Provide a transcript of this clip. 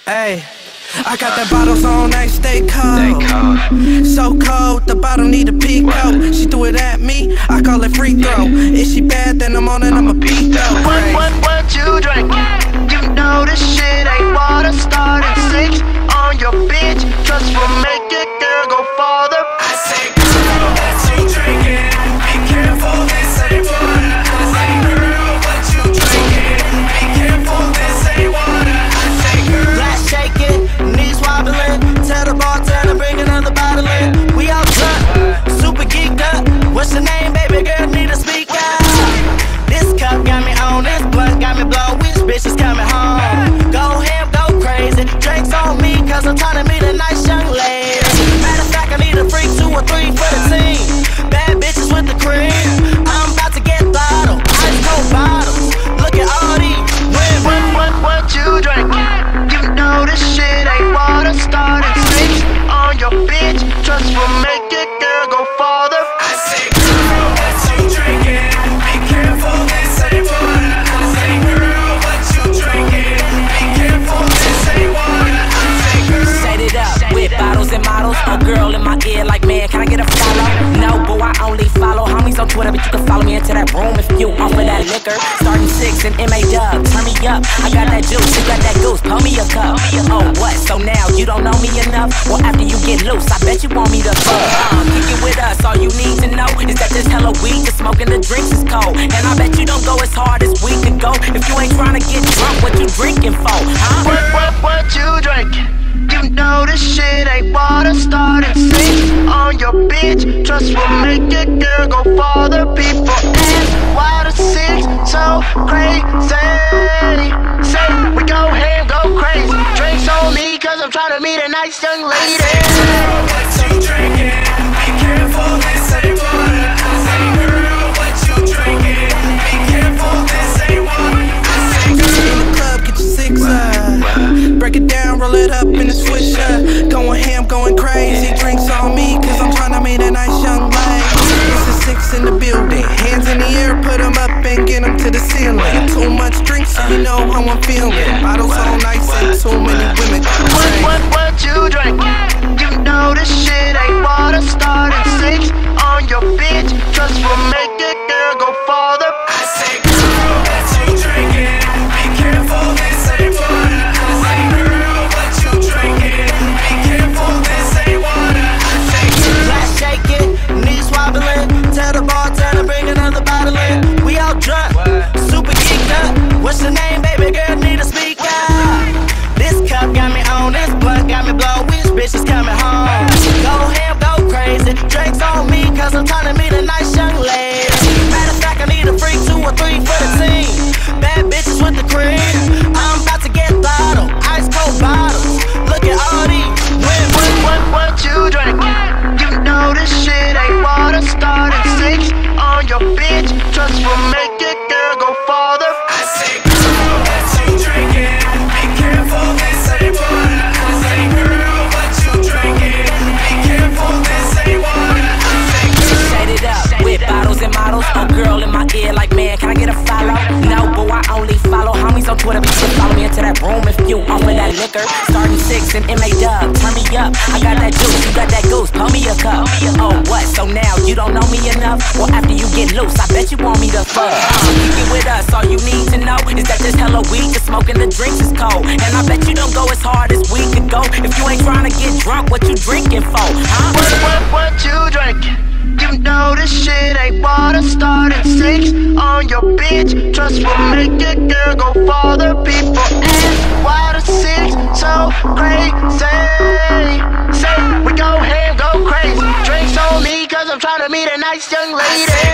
Ay, I got that bottles on ice, stay cold. So cold, the bottle need a peak coat. She threw it at me, I call it free throw. If she bad, then I'm on it, I'm a beat though. What you drink? You know this shit ain't water. Starting 6 on your bitch. Trust will make it, girl, go farther. I say, girl, what you drinking? Be careful, this ain't water. I say, girl, what you drinking? Be careful, this ain't water. I say, girl. Glass shaking, knees wobbling. Tell the bartender, bring another bottle in. We all drunk, super geeked up. What's your name, baby girl? Need to speak up. This cup got me on, this blunt got me blown. Which bitch is coming home? Go ham, go crazy. Drinks on me, cause I'm trying to meet a nice young lady. Matter of fact, I need a freak 2 or 3 for the team. Bad bitches with the cream. I'm about to get throttled. Ice cold bottles. Look at all these women. What you drink? You know this shit ain't water. Starting 6 on your bitch. Trust will make it, girl, go farther. I say, girl, what you drinking? Be careful, this ain't water. I say, girl, what you drinking? Be careful, this ain't water. I say, girl. Set it up with bottles and models. A girl in my ear like, man, can I get a follow? No, but I only follow homies on Twitter, but you can follow me into that room if you offer that liquor. Starting 6 and MA Dub, turn me up. I got that juice, you got that goose, pour me a cup. Oh, what? So now you don't know me enough? Well, after you get loose, I bet you want me to fuck. Kick it with us, all you need to know is that there's hella weed, the smoking the drinks is cold. And I bet you don't go as hard as we can go if you ain't trying to get drunk. What you drinking for, huh? What you drinking? You know this shit ain't water. Starting 6 on your bitch. Trust will make it, girl, go farther. People ask why the 6 so crazy. Say we go ham, go crazy. Drinks on me, cause I'm trying to meet a nice young lady. Girl, what you drinking? Be careful, this ain't water. I say, girl, what you drinking? Be careful, this ain't water. I say, In girl. the club, get your 6 break it down, roll it up in the swisher. Going ham, going crazy. Drinks on me, cause I'm trying to meet a nice young lady. It's a 6 in the building. Hands in the air, put them up and get them to the ceiling. Too much drink, so you know how I'm feeling. Bottles on ice and too many women. What you drink? You know this shit ain't water. Starting 6 on your bitch. Trust will make it, girl, go farther. I say, girl, what you drinking? Be careful, this ain't water. I say, girl, what you drinking? Be careful, this ain't water. I say, girl. Glass shaking, knees wobbling. Tell the bartender, bring another bottle in. We all drunk, super geeked up. What's your name, baby girl? Need to speak up. This cup got me on, this blunt got me blown. Which bitch is coming home? Go ham, go crazy. Drinks on me, cause I'm trying to meet a nice young lady. Matter of fact, I need a freak 2 or 3 for the team. Bad bitches with the cream. I'm about to get throttled. Ice cold bottles. Look at all these women. What you drink? You know this shit ain't water. Starting 6 on your bitch. Trust will make it, girl, go farther. I say, girl, what you drinking? Be careful, this ain't water. I say, girl, what you drinking? Be careful, this ain't water. I say, girl. Set it up with bottles and models. A girl in my ear like, man, can I get a follow? No, but I only follow homies on Twitter, but you can follow me into that room if you offer that liquor. Starting 6 and MA Dub, turn me up. I got that juice, you got that goose, pour me a cup. Oh, what? So now you don't know me enough? Well, after you get loose, I bet you want me to fuck. Kick it with us, all you need to know is that there's hella weed, the smoking the drinks is cold. And I bet you don't go as hard as we can go if you ain't trying to get drunk. What you drinking for, huh? What you drinking? You know this shit ain't water. Starting 6 on your bitch. Trust will make it, girl, go farther. People ask why the 6 so crazy. Say we go ham, go crazy. Drinks on me, cause I'm trying to meet a nice young lady.